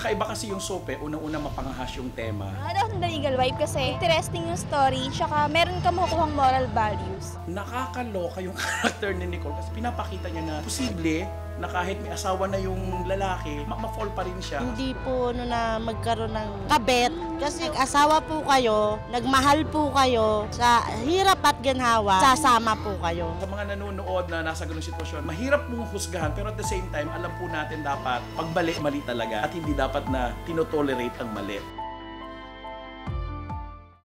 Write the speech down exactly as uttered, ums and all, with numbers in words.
Kakaiba kasi yung soap eh, unang-una mapangahas yung tema. Ano ako ng The Eagle Wife kasi interesting yung story, tsaka meron ka makukuhang moral values. Nakakaloka yung character ni Nicole kasi pinapakita niya na posible na kahit may asawa na yung lalaki, ma-fall pa rin siya. Hindi po no na magkaroon ng kabet kasi nag-asawa po kayo, nagmahal po kayo, sa hirap at ginhawa, sasama po kayo. Sa mga nanonood na nasa ganung sitwasyon, mahirap mong husgahan pero at the same time, alam po natin dapat pagbalik mali talaga at hindi dapat na tinotolerate ang mali.